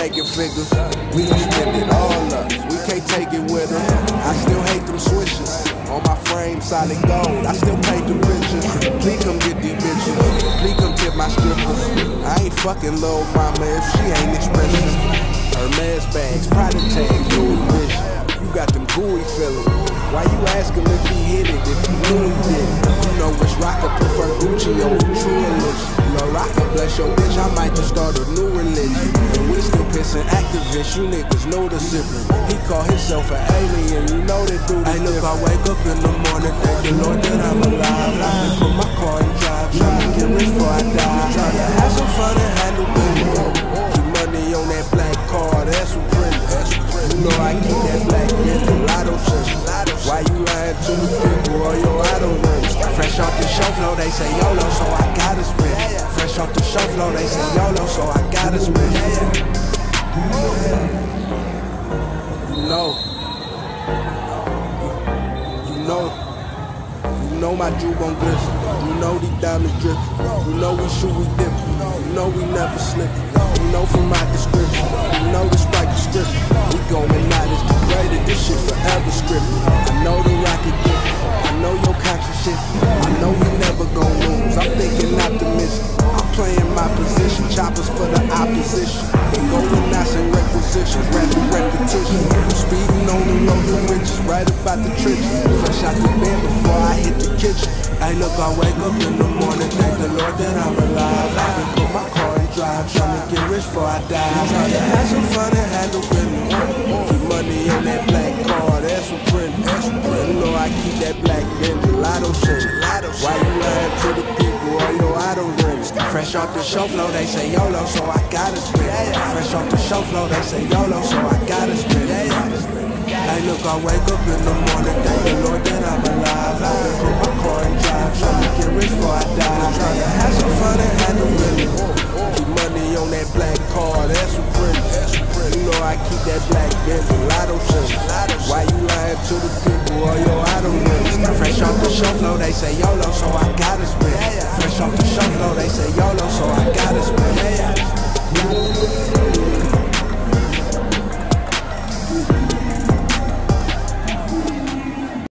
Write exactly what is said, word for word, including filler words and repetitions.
making figures. We don't spend it all up, we can't take it with us. I still hate them switches. On my frame, solid gold, I still paint the pictures. Please come get these bitches, please come tip my strippers. I ain't fucking little mama if she ain't expressive. Hermes bags, product tags, Louis vision. You got them gooey feelings. Why you ask him if he hit it, if he knew he did it? You know Rich Rocker prefer Gucci over true religion. Lil' Rocker bless your bitch, I might just start a new religion. And we still pissing activists, you niggas know the sippin'. He call himself an alien, you know they do the. Hey look, I wake up in the morning, thank the Lord that I'm alive. I can put my car in drive, tryna get rich before I die. Tryna have some fun and handle business. Keep money on that black card, that's some pretty. You know I keep that black nigga lotto shit. Why you lying to the people or your idol rings? Fresh off the show floor, they say YOLO, so I gotta spin. Fresh off the show floor, they say YOLO, so I gotta spin. You know, you know, you know my jewel gon' glisten. You know these diamonds drippin'. You know we shoot, we dip. You know we never slip. You know from my description. You know this right description. We going out as degraded. This shit forever scripted. I know the rocket gift. I know your conscience shit. I know we never gon' lose. I'm thinking optimistic. I'm playing my position. Choppers for the opposition. They going out in requisitions. Rapid repetition. Speeding on the road to riches. Right about the trenches. Fresh out the bed before I hit the kitchen. Hey look, I wake up in the morning, thank the Lord that I'm alive. I can put my car in drive, tryna get rich before I die. Tryna have some fun and handle business. Keep money on that black card, that's some print. You know I keep that black Benz, lotto shit. Why you lying to the people or your idol rings? Fresh off the show floor, they say YOLO, so I gotta spin. Fresh off the show floor, they say YOLO, so I gotta spin. Hey look, I wake up in the morning, thank the Lord that I'm alive. I can put my car in drive, tryna get rich before I die. Tryna have some fun and handle business. Keep money on that black card, that's some pretty. You know I keep that black Benz, lotto shit. Why you lying to the people or your idol rings? Fresh off the show floor, they say YOLO, so I gotta spin. Fresh off the show floor, they say YOLO, so I gotta spin.